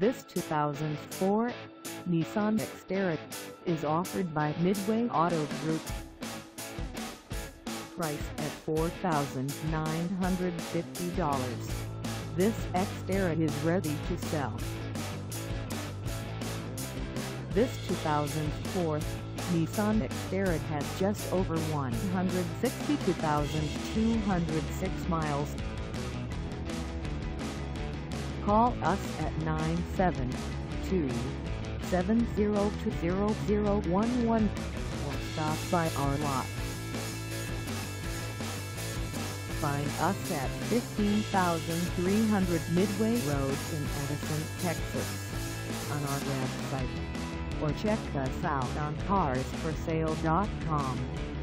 This 2004 Nissan Xterra is offered by Midway Auto Group. Priced at $4,950, this Xterra is ready to sell. This 2004 Nissan Xterra has just over 162,206 miles. Call us at 972-702-0011 or stop by our lot. Find us at 15,300 Midway Road in Addison, Texas, on our website, or check us out on carsforsale.com.